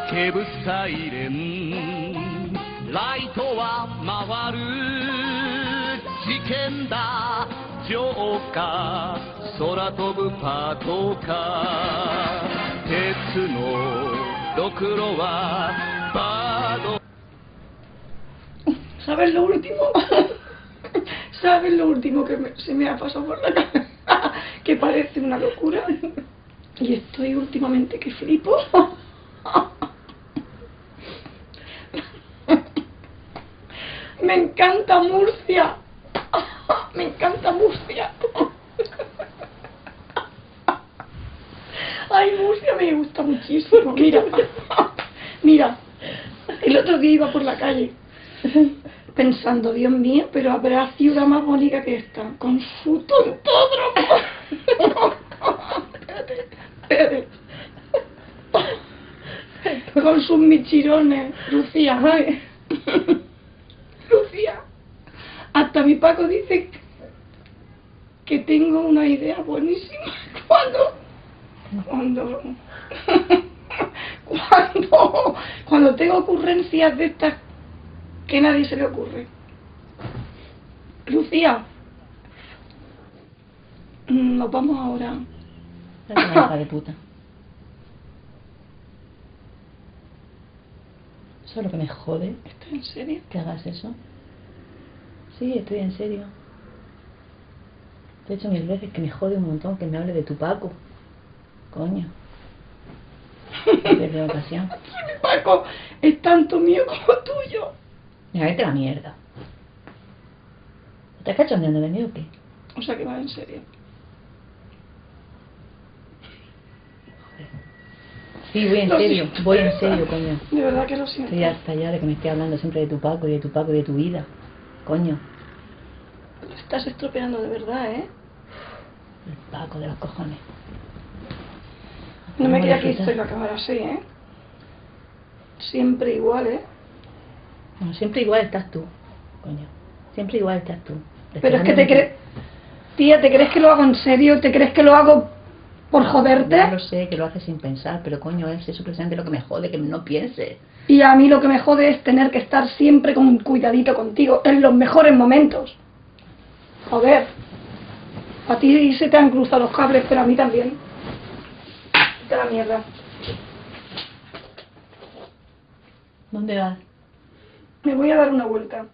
けぶサイレンライトは回る事件だ浄化空飛ぶパトカー鉄のろくろはバード ¿Sabes lo último? ¿Sabes lo último que se me ha pasado por la cabeza? Que parece una locura. Y estoy últimamente que flipo. Me encanta Murcia. Me encanta Murcia. Ay, Murcia me gusta muchísimo. Mira, mira. El otro día iba por la calle pensando, Dios mío, pero habrá ciudad más bonita que esta, con su tontódromo. Espérate. Con sus michirones, Lucía. Ay. Lucía, hasta mi Paco dice que tengo una idea buenísima. Cuando tengo ocurrencias de estas que nadie se le ocurre. Lucía, nos vamos ahora. La hija de puta. Eso es lo que me jode. ¿Estás en serio? Que hagas eso. Sí, estoy en serio. Te he dicho 1000 veces que me jode un montón que me hable de tu Paco. Coño. Desde ocasión. Mi Paco es tanto mío como tuyo. Mira, vete a la mierda. ¿Estás cachondeando de mí o qué? O sea que va en serio. Sí, voy en serio, coño. De verdad que lo siento. Estoy hasta ya de que me esté hablando siempre de tu Paco y de tu Paco y de tu vida. Coño. Lo estás estropeando de verdad, ¿eh? El Paco de los cojones. No me creía que esto iba a acabar así, ¿eh? Siempre igual, ¿eh? No, siempre igual estás tú, coño. Siempre igual estás tú. Pero es que te crees... Tía, ¿te crees que lo hago en serio? ¿Te crees que lo hago por joderte? Ya lo sé, que lo haces sin pensar, pero coño, es eso precisamente lo que me jode, que no pienses. Y a mí lo que me jode es tener que estar siempre con cuidadito contigo, en los mejores momentos. Joder. A ti se te han cruzado los cables, pero a mí también. Vete a la mierda. ¿Dónde vas? Me voy a dar una vuelta.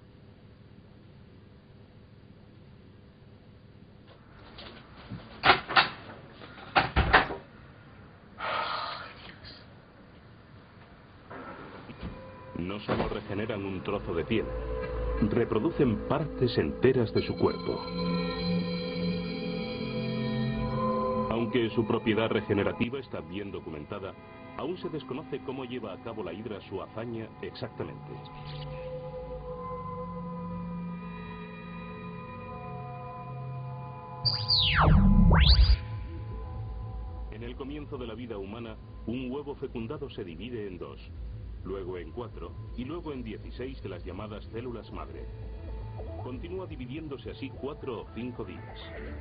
No solo regeneran un trozo de piel, reproducen partes enteras de su cuerpo. Aunque su propiedad regenerativa está bien documentada, aún se desconoce cómo lleva a cabo la hidra su hazaña exactamente. En el comienzo de la vida humana, un huevo fecundado se divide en 2, luego en 4 y luego en 16 de las llamadas células madre. Continúa dividiéndose así 4 o 5 días.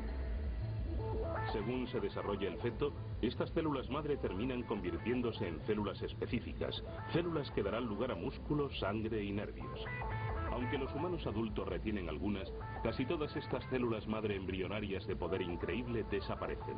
Según se desarrolla el feto, estas células madre terminan convirtiéndose en células específicas, células que darán lugar a músculos, sangre y nervios. Aunque los humanos adultos retienen algunas, casi todas estas células madre embrionarias de poder increíble desaparecen.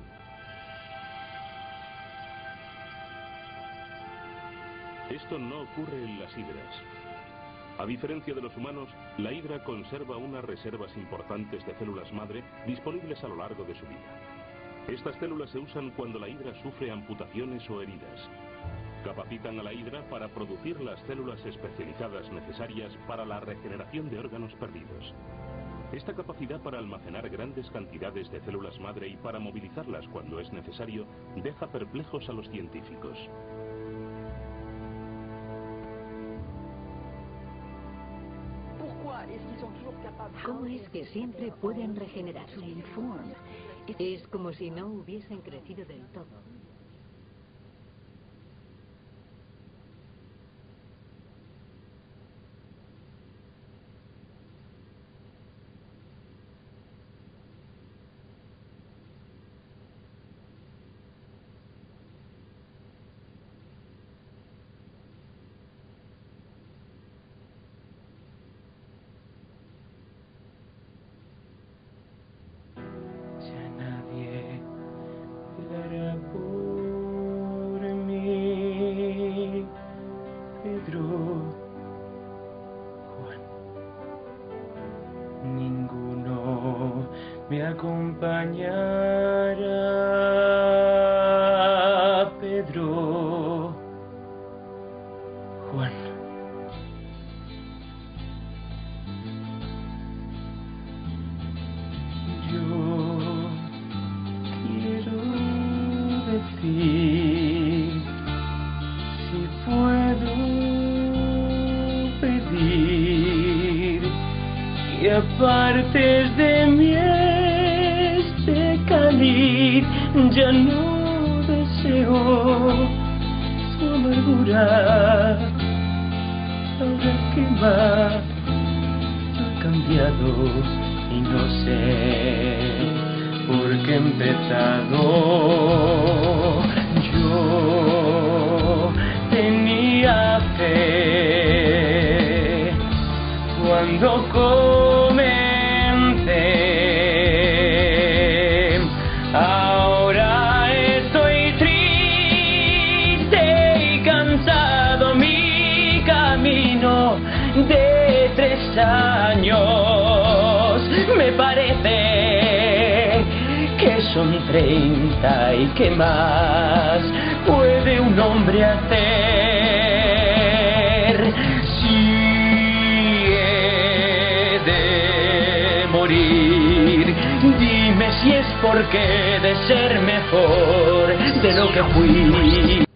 Esto no ocurre en las hidras. A diferencia de los humanos, la hidra conserva unas reservas importantes de células madre disponibles a lo largo de su vida. Estas células se usan cuando la hidra sufre amputaciones o heridas. Capacitan a la hidra para producir las células especializadas necesarias para la regeneración de órganos perdidos. Esta capacidad para almacenar grandes cantidades de células madre y para movilizarlas cuando es necesario deja perplejos a los científicos. ¿Cómo es que siempre pueden regenerarse? Es como si no hubiesen crecido del todo. acompañara Pedro Juan. Yo quiero decir, si puedo pedir, que apartes de mí este cáliz, ya no deseo su amargura. Ahora que más ha cambiado y no sé por qué he empezado. Yo tenía fe cuando comencé, ahora estoy triste y cansado. Mi camino de 3 años me parece que son 30, y qué más puede un hombre hacer si he de morir. Dime si es porque de ser mejor de lo que fui.